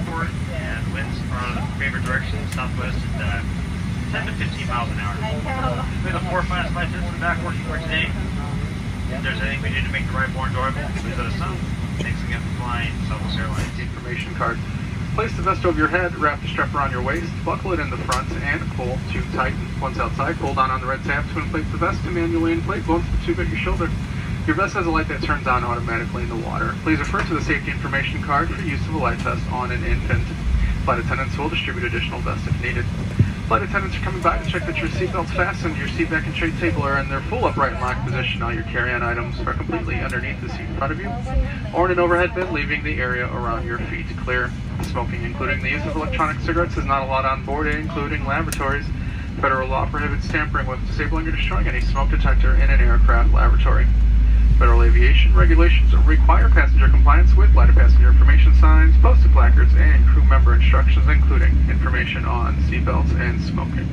airport, and winds are in the favorite direction, southwest at 10 to 15 miles an hour. We have a 4 fast flight system back working for today. If there's anything we need to make the ride more enjoyable, please let us know. Thanks again for flying Southwest Airlines. Information card. Place the vest over your head, wrap the strap around your waist, buckle it in the front, and pull to tighten. Once outside, hold on the red tab to inflate the vest to manually inflate both the tube at your shoulder. Your vest has a light that turns on automatically in the water. Please refer to the safety information card for use of a light vest on an infant. Flight attendants will distribute additional vests if needed. Flight attendants are coming by to check that your seatbelt's fastened, your seat back and tray table are in their full upright and locked position. All your carry-on items are completely underneath the seat in front of you, or in an overhead bin, leaving the area around your feet clear. Smoking, including the use of electronic cigarettes, is not allowed on board, including lavatories. Federal law prohibits tampering with, disabling, or destroying any smoke detector in an aircraft lavatory. Federal aviation regulations require passenger compliance with light of passenger information signs, posted placards, and crew member instructions, including information on seatbelts and smoking.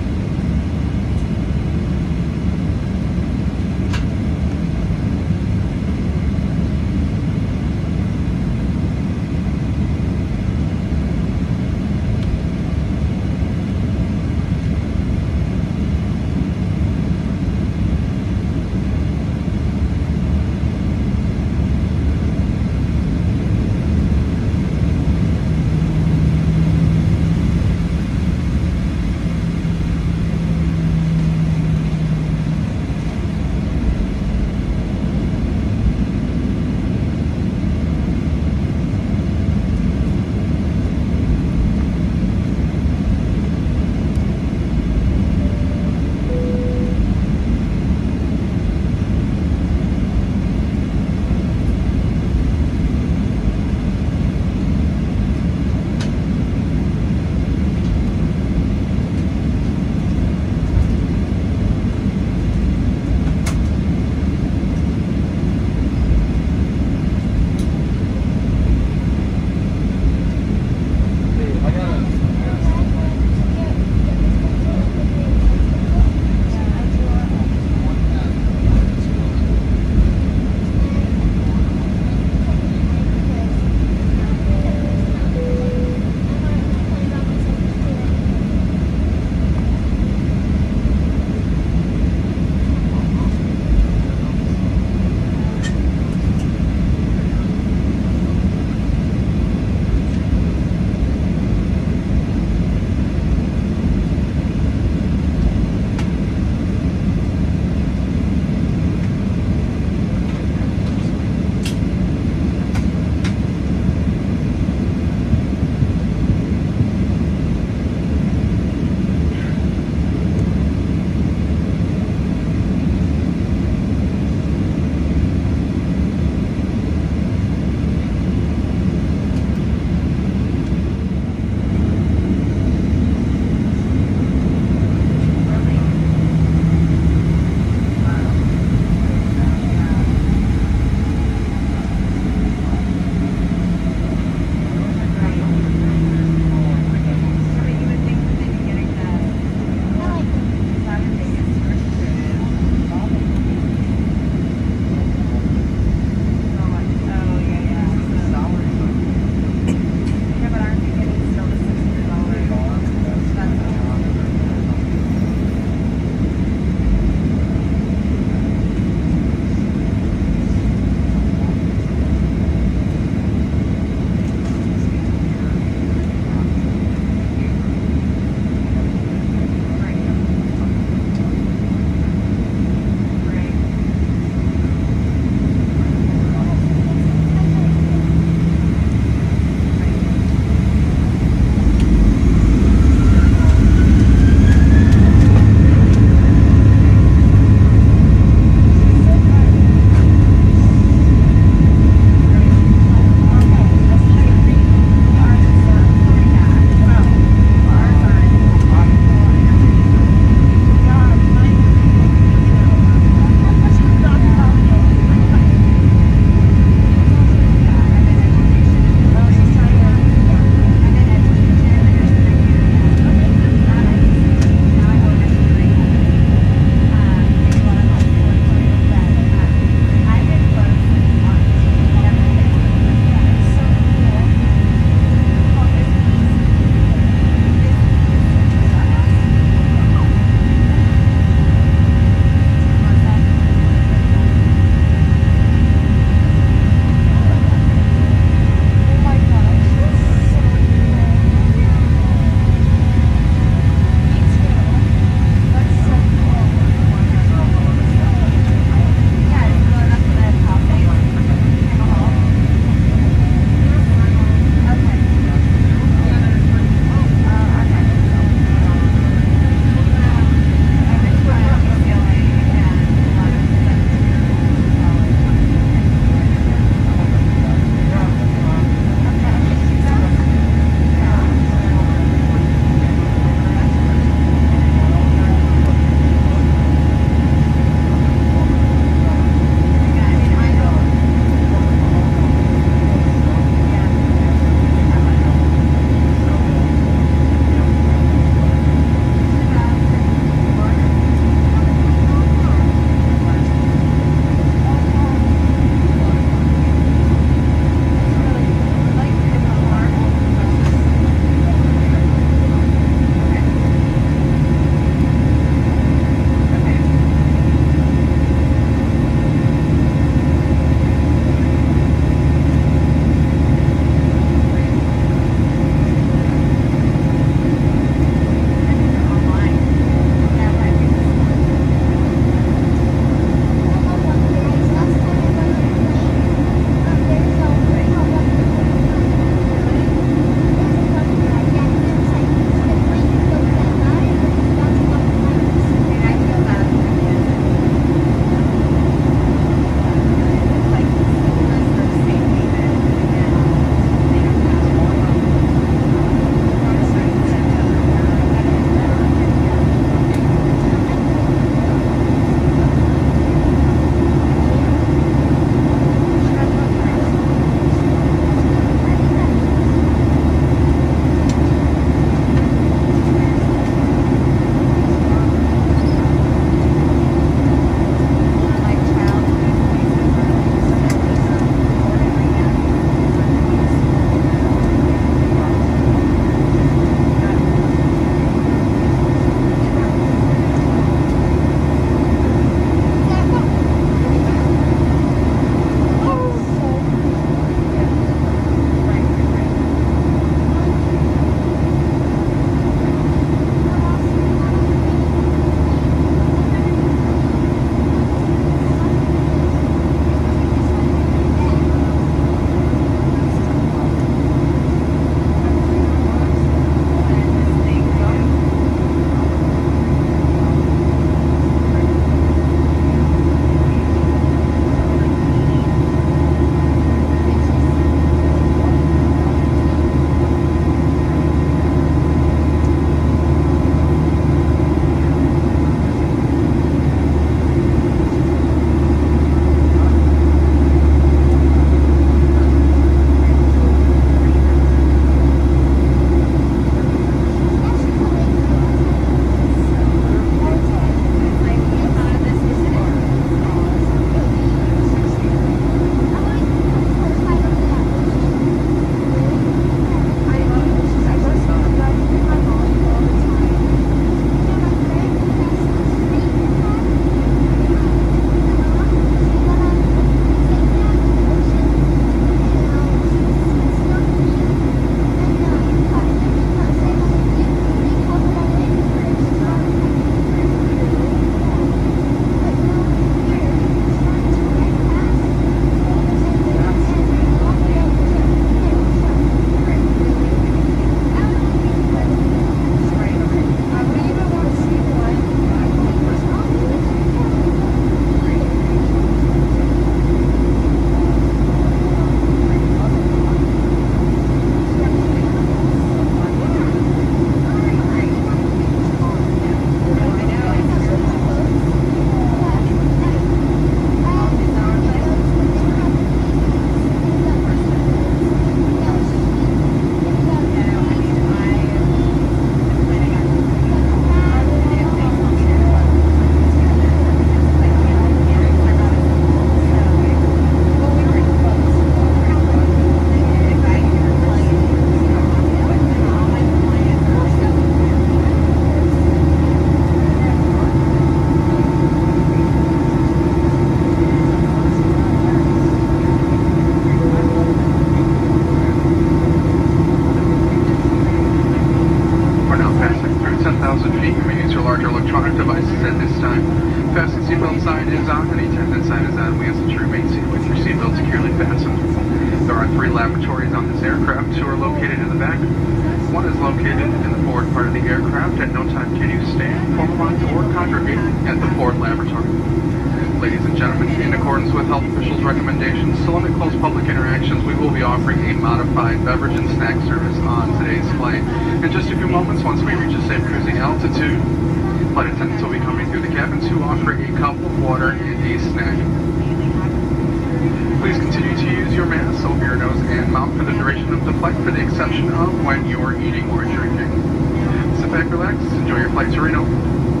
and we ask that you remain seated with your seatbelt securely fastened. There are 3 lavatories on this aircraft. 2 are located in the back. 1 is located in the forward part of the aircraft. At no time can you stand, form a line, or congregate at the forward lavatory. Ladies and gentlemen, in accordance with health officials' recommendations to limit close public interactions, we will be offering a modified beverage and snack service on today's flight. In just a few moments, once we reach a safe cruising altitude, flight attendants will be coming through the cabin to offer a cup of water and a snack. Please continue to use your mask over your nose and mouth for the duration of the flight, for the exception of when you're eating or drinking. Sit back, relax, enjoy your flight to Reno.